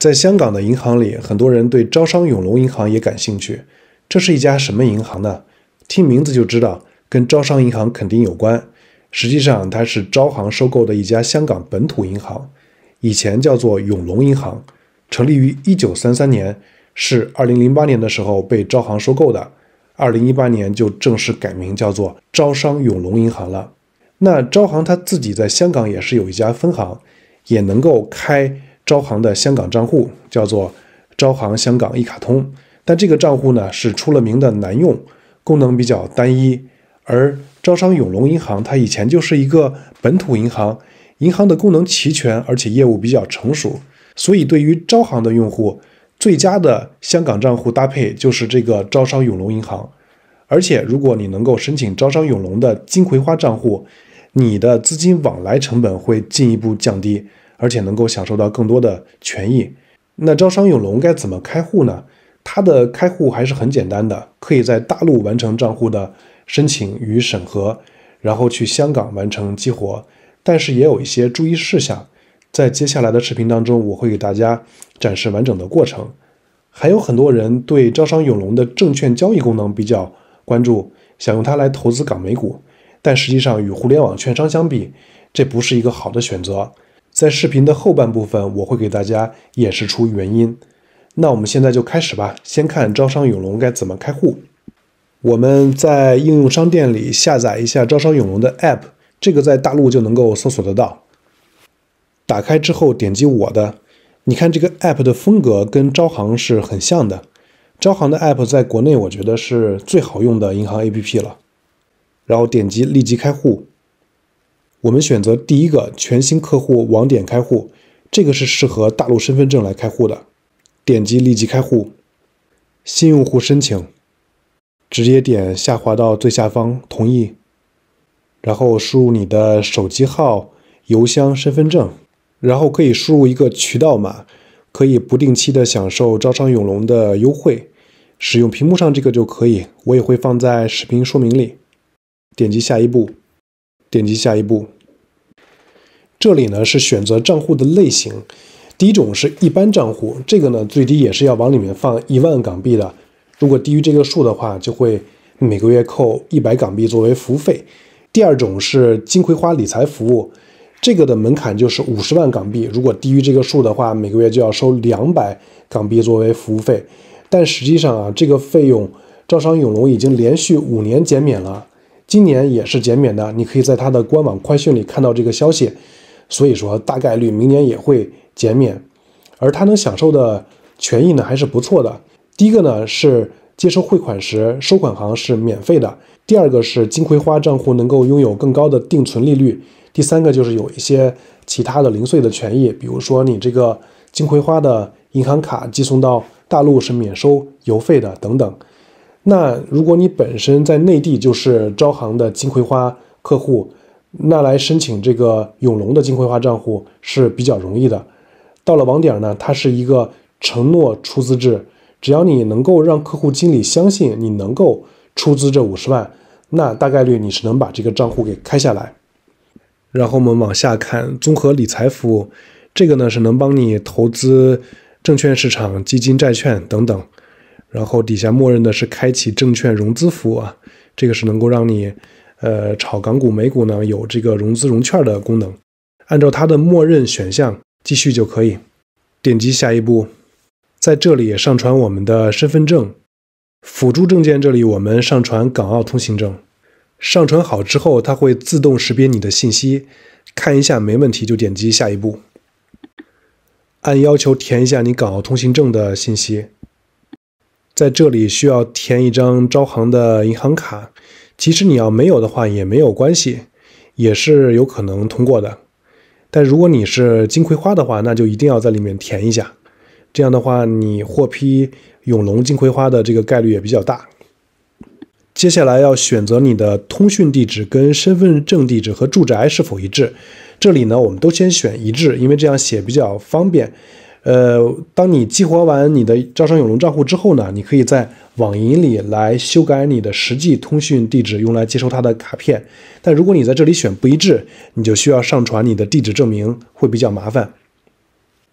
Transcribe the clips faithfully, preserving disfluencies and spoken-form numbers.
在香港的银行里，很多人对招商永隆银行也感兴趣。这是一家什么银行呢？听名字就知道，跟招商银行肯定有关。实际上，它是招行收购的一家香港本土银行，以前叫做永隆银行，成立于一九三三年，是二零零八年的时候被招行收购的。二零一八年就正式改名叫做招商永隆银行了。那招行它自己在香港也是有一家分行，也能够开招行的香港账户，叫做招行香港一卡通。但这个账户呢是出了名的难用，功能比较单一。而招商永隆银行它以前就是一个本土银行，银行的功能齐全，而且业务比较成熟，所以对于招行的用户，最佳的香港账户搭配就是这个招商永隆银行。而且如果你能够申请招商永隆的金葵花账户，你的资金往来成本会进一步降低，而且能够享受到更多的权益。那招商永隆该怎么开户呢？它的开户还是很简单的，可以在大陆完成账户的申请与审核，然后去香港完成激活。但是也有一些注意事项，在接下来的视频当中我会给大家展示完整的过程。还有很多人对招商永隆的证券交易功能比较关注，想用它来投资港美股，但实际上与互联网券商相比，这不是一个好的选择。在视频的后半部分，我会给大家演示出原因。那我们现在就开始吧，先看招商永隆该怎么开户。我们在应用商店里下载一下招商永隆的 App， 这个在大陆就能够搜索得到。打开之后点击我的，你看这个 App 的风格跟招行是很像的。招行的 App 在国内我觉得是最好用的银行 A P P 了。然后点击立即开户，我们选择第一个全新客户网点开户，这个是适合大陆身份证来开户的。点击立即开户，新用户申请，直接点下滑到最下方同意，然后输入你的手机号、邮箱、身份证，然后可以输入一个渠道码，可以不定期的享受招商永隆的优惠，使用屏幕上这个就可以，我也会放在视频说明里。点击下一步，点击下一步。这里呢是选择账户的类型，第一种是一般账户，这个呢最低也是要往里面放一万港币的，如果低于这个数的话，就会每个月扣一百港币作为服务费。第二种是金葵花理财服务，这个的门槛就是五十万港币，如果低于这个数的话，每个月就要收两百港币作为服务费。但实际上啊，这个费用招商永隆已经连续五年减免了，今年也是减免的，你可以在它的官网快讯里看到这个消息，所以说大概率明年也会减免。而它能享受的权益呢还是不错的。第一个呢是接收汇款时收款行是免费的，第二个是金葵花账户能够拥有更高的定存利率，第三个就是有一些其他的零碎的权益，比如说你这个金葵花的银行卡寄送到大陆是免收邮费的等等。那如果你本身在内地就是招行的金葵花客户，那来申请这个永隆的金葵花账户是比较容易的。到了网点呢，它是一个承诺出资制，只要你能够让客户经理相信你能够出资这五十万，那大概率你是能把这个账户给开下来。然后我们往下看综合理财服务，这个呢是能帮你投资证券市场、基金、债券等等。然后底下默认的是开启证券融资服务啊，这个是能够让你呃炒港股、美股呢有这个融资融券的功能。按照它的默认选项继续就可以。点击下一步，在这里上传我们的身份证，辅助证件这里我们上传港澳通行证。上传好之后，它会自动识别你的信息，看一下没问题就点击下一步。按要求填一下你港澳通行证的信息。在这里需要填一张招行的银行卡，其实你要没有的话也没有关系，也是有可能通过的。但如果你是金葵花的话，那就一定要在里面填一下，这样的话你获批永隆金葵花的这个概率也比较大。接下来要选择你的通讯地址跟身份证地址和住宅是否一致，这里呢我们都先选一致，因为这样写比较方便。呃，当你激活完你的招商永隆账户之后呢，你可以在网银里来修改你的实际通讯地址，用来接收它的卡片。但如果你在这里选不一致，你就需要上传你的地址证明，会比较麻烦。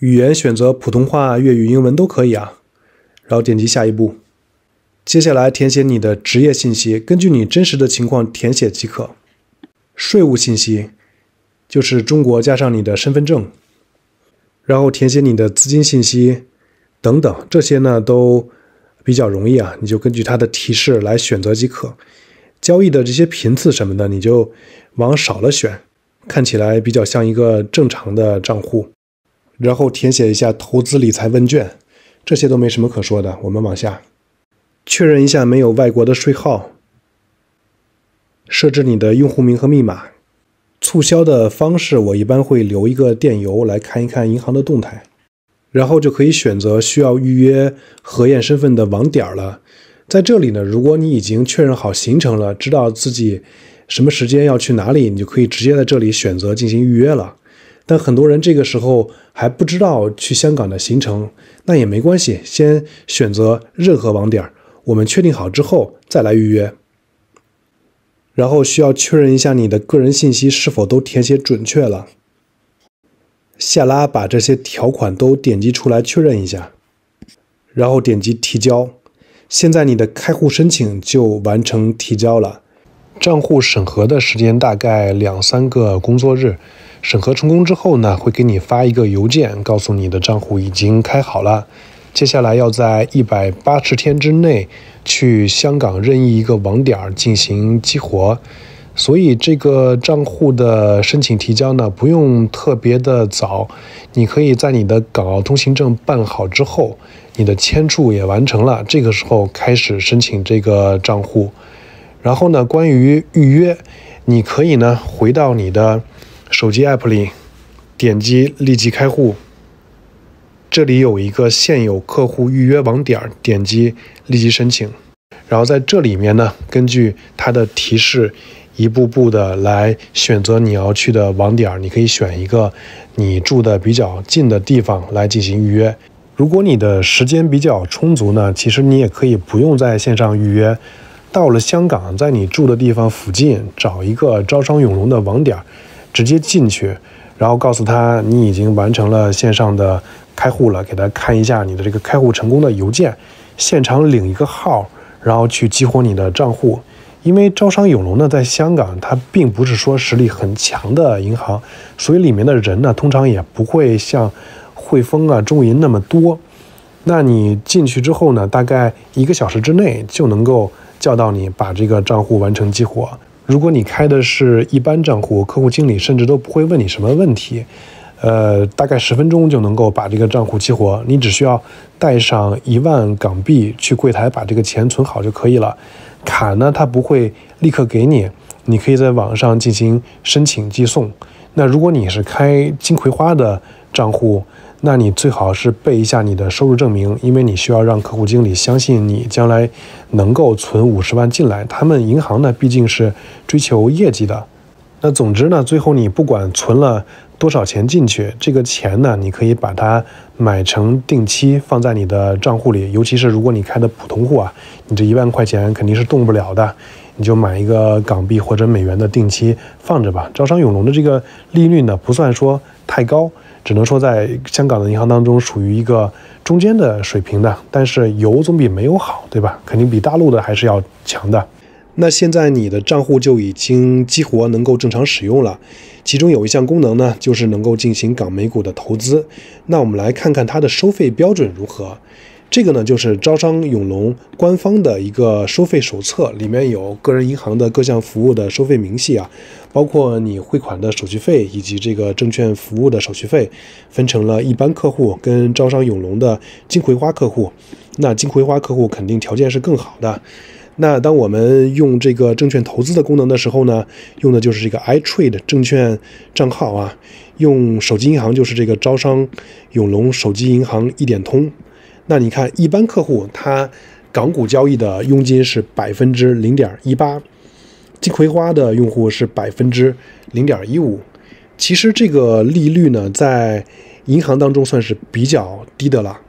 语言选择普通话、粤语、英文都可以啊。然后点击下一步。接下来填写你的职业信息，根据你真实的情况填写即可。税务信息就是中国加上你的身份证，然后填写你的资金信息等等，这些呢都比较容易啊，你就根据它的提示来选择即可。交易的这些频次什么的，你就往少了选，看起来比较像一个正常的账户。然后填写一下投资理财问卷，这些都没什么可说的。我们往下确认一下没有外国的税号，设置你的用户名和密码。促销的方式我一般会留一个电邮来看一看银行的动态，然后就可以选择需要预约核验身份的网点了。在这里呢，如果你已经确认好行程了，知道自己什么时间要去哪里，你就可以直接在这里选择进行预约了。但很多人这个时候还不知道去香港的行程，那也没关系，先选择任何网点，我们确定好之后再来预约。然后需要确认一下你的个人信息是否都填写准确了。下拉把这些条款都点击出来确认一下，然后点击提交。现在你的开户申请就完成提交了。账户审核的时间大概两三个工作日，审核成功之后呢，会给你发一个邮件，告诉你的账户已经开好了。接下来要在一百八十天之内去香港任意一个网点进行激活，所以这个账户的申请提交呢，不用特别的早，你可以在你的港澳通行证办好之后，你的签注也完成了，这个时候开始申请这个账户。然后呢，关于预约，你可以呢回到你的手机 app 里，点击立即开户。这里有一个现有客户预约网点，点击立即申请。然后在这里面呢，根据它的提示，一步步的来选择你要去的网点。你可以选一个你住的比较近的地方来进行预约。如果你的时间比较充足呢，其实你也可以不用在线上预约，到了香港，在你住的地方附近找一个招商永隆的网点，直接进去，然后告诉他你已经完成了线上的开户了，给他看一下你的这个开户成功的邮件，现场领一个号，然后去激活你的账户。因为招商永隆呢，在香港它并不是说实力很强的银行，所以里面的人呢，通常也不会像汇丰啊、中银那么多。那你进去之后呢，大概一个小时之内就能够叫到你把这个账户完成激活。如果你开的是一般账户，客户经理甚至都不会问你什么问题，呃，大概十分钟就能够把这个账户激活。你只需要带上一万港币去柜台把这个钱存好就可以了。卡呢，它不会立刻给你，你可以在网上进行申请寄送。那如果你是开金葵花的账户，那你最好是备一下你的收入证明，因为你需要让客户经理相信你将来能够存五十万进来。他们银行呢，毕竟是追求业绩的。那总之呢，最后你不管存了多少钱进去，这个钱呢，你可以把它买成定期放在你的账户里。尤其是如果你开的普通户啊，你这一万块钱肯定是动不了的，你就买一个港币或者美元的定期放着吧。招商永隆的这个利率呢，不算说太高，只能说在香港的银行当中属于一个中间的水平的，但是有总比没有好，对吧？肯定比大陆的还是要强的。那现在你的账户就已经激活，能够正常使用了。其中有一项功能呢，就是能够进行港美股的投资。那我们来看看它的收费标准如何。这个呢，就是招商永隆官方的一个收费手册，里面有个人银行的各项服务的收费明细啊，包括你汇款的手续费以及这个证券服务的手续费，分成了一般客户跟招商永隆的金葵花客户。那金葵花客户肯定条件是更好的。那当我们用这个证券投资的功能的时候呢，用的就是这个 iTrade 证券账号啊，用手机银行就是这个招商永隆手机银行一点通。那你看，一般客户他港股交易的佣金是百分之零点一八，金葵花的用户是百分之零点一五。其实这个利率呢，在银行当中算是比较低的了。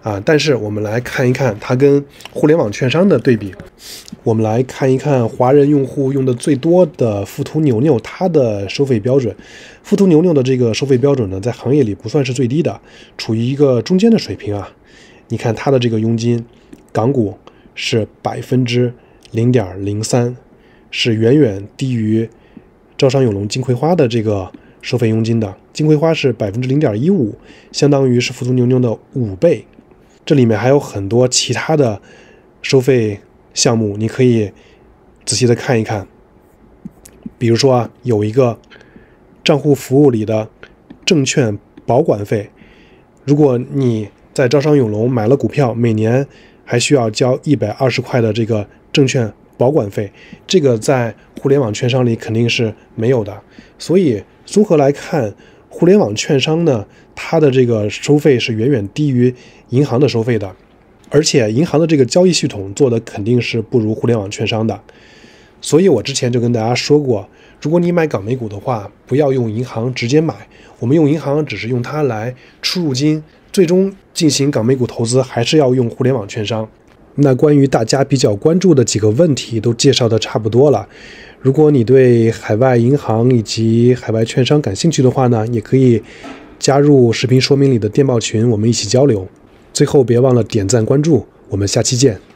啊。但是我们来看一看它跟互联网券商的对比。我们来看一看华人用户用的最多的富途牛牛它的收费标准。富途牛牛的这个收费标准呢，在行业里不算是最低的，处于一个中间的水平啊。你看它的这个佣金，港股是百分之零点零三，是远远低于招商永隆、金葵花的这个收费佣金的。金葵花是百分之零点一五，相当于是富途牛牛的五倍。这里面还有很多其他的收费项目，你可以仔细的看一看。比如说啊，有一个账户服务里的证券保管费，如果你在招商永隆买了股票，每年还需要交一百二十块的这个证券保管费，这个在互联网券商里肯定是没有的。所以综合来看，互联网券商呢，它的这个收费是远远低于银行的收费的，而且银行的这个交易系统做的肯定是不如互联网券商的。所以我之前就跟大家说过，如果你买港美股的话，不要用银行直接买，我们用银行只是用它来出入金，最终进行港美股投资还是要用互联网券商。那关于大家比较关注的几个问题都介绍的差不多了。如果你对海外银行以及海外券商感兴趣的话呢，也可以加入视频说明里的电报群，我们一起交流。最后别忘了点赞关注，我们下期见。